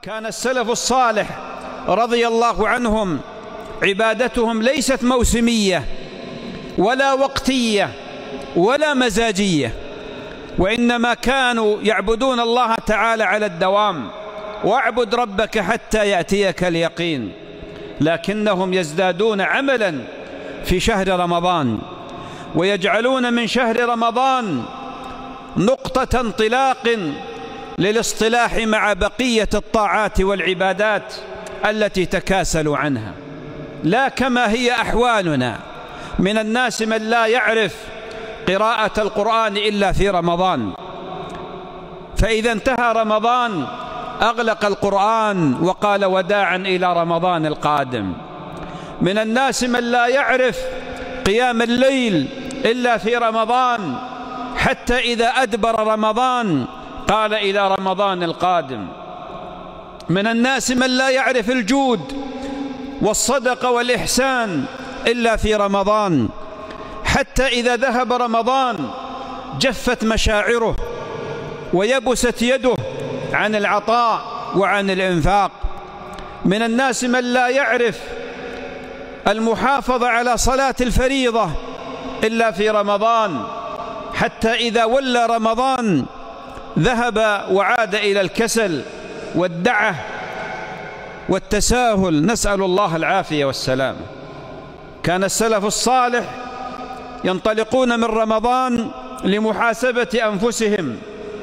كان السلف الصالح رضي الله عنهم عبادتهم ليست موسمية ولا وقتية ولا مزاجية، وإنما كانوا يعبدون الله تعالى على الدوام، واعبد ربك حتى يأتيك اليقين. لكنهم يزدادون عملا في شهر رمضان، ويجعلون من شهر رمضان نقطة انطلاق للاصطلاح مع بقية الطاعات والعبادات التي تكاسلوا عنها. لا كما هي أحوالنا من الناس من لا يعرف قراءة القرآن إلا في رمضان، فإذا انتهى رمضان أغلق القرآن وقال وداعا إلى رمضان القادم. من الناس من لا يعرف قيام الليل إلا في رمضان، حتى إذا أدبر رمضان قال إلى رمضان القادم. من الناس من لا يعرف الجود والصدقة والإحسان إلا في رمضان، حتى إذا ذهب رمضان جفت مشاعره ويبست يده عن العطاء وعن الإنفاق. من الناس من لا يعرف المحافظة على صلاة الفريضة إلا في رمضان، حتى إذا ولى رمضان ذهب وعاد إلى الكسل والدعة والتساهل، نسأل الله العافية والسلام. كان السلف الصالح ينطلقون من رمضان لمحاسبة أنفسهم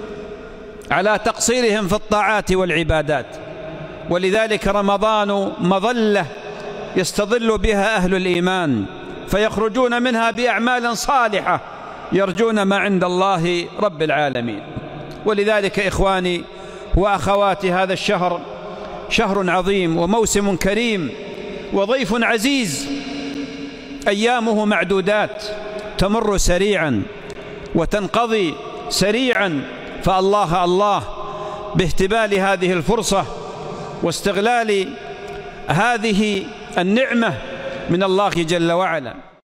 على تقصيرهم في الطاعات والعبادات، ولذلك رمضان مظلة يستظل بها أهل الإيمان، فيخرجون منها بأعمال صالحة يرجون ما عند الله رب العالمين. ولذلك إخواني وأخواتي، هذا الشهر شهر عظيم وموسم كريم وضيف عزيز، أيامه معدودات تمر سريعا وتنقضي سريعا، فالله الله باهتبال هذه الفرصة واستغلال هذه النعمة من الله جل وعلا.